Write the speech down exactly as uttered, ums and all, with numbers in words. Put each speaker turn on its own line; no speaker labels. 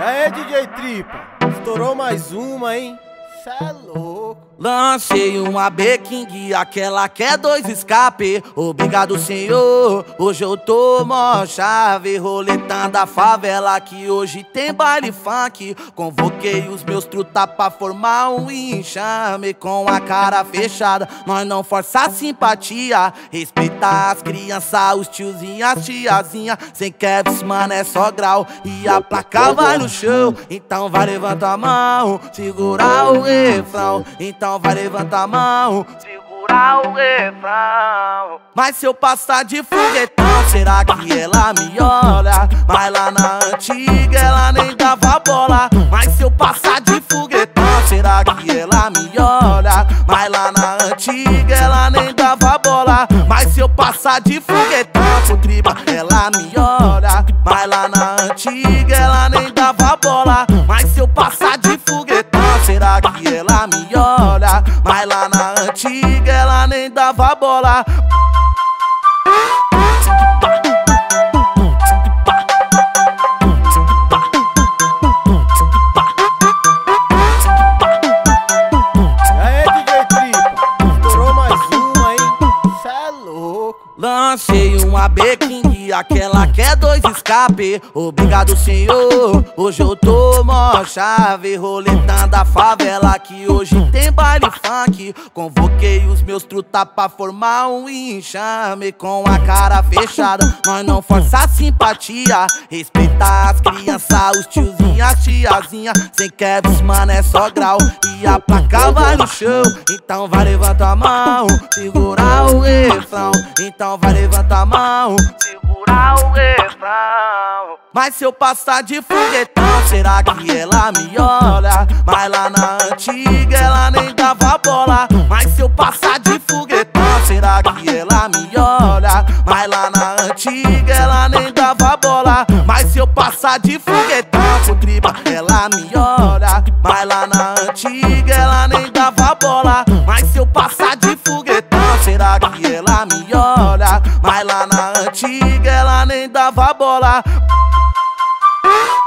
aí, D J Tripa, estourou mais uma, hein? Cê é louco.
Lancei uma B-King, aquela que é dois escape. Obrigado, senhor, hoje eu tô mó chave. Roletando a favela que hoje tem baile funk. Convoquei os meus truta pra formar um enxame. Com a cara fechada, nós não força a simpatia. Respeitar as crianças, os tiozinhos, as tiazinha. Sem caps, mano, é só grau. E a placa vai no chão. Então vai levantar a mão, segurar o refrão. Então Então vai levantar a mão, segurar o refrão. Mas se eu passar de foguetão, será que ela me olha? Mas lá na antiga ela nem dava bola. Mas se eu passar de foguetão, será que ela me olha? Mas lá na antiga ela nem dava bola. Mas se eu passar de foguetão, com tripa ela me olha. Mas lá na antiga ela nem dava bola. Mas se eu passar de foguetão, será que ela me olha? Mas lá na antiga ela nem dava bola.
E aí, D J Tripa, estourou mais uma, hein? Cê é louco.
Lancei uma B-King, aquela que é dois escape. Obrigado, senhor, hoje eu tô mó chave. Roletando a favela que hoje tem baile funk. Convoquei os meus truta pra formar um enxame. Com a cara fechada, nós não força a simpatia. Respeitar as crianças, os tiozinhos, as tiazinha. Sem caps, mano, é só grau. E a placa vai no chão. Então vai levantar a mão, segurar o refrão. Então vai levantar a mão, segurar o refrão. Mas se eu passar de foguetão, será que ela me olha? Mas lá na antiga ela nem dava bola. Mas se eu passar de foguetão, será que ela me olha? Mas lá na antiga ela nem dava bola. Mas se eu passar de foguetão, com tripa ela me olha. Mas lá na antiga ela nem dava bola. Mas se eu passar de foguetão, será que ela me olha? Mas lá na antiga ela nem dava bola.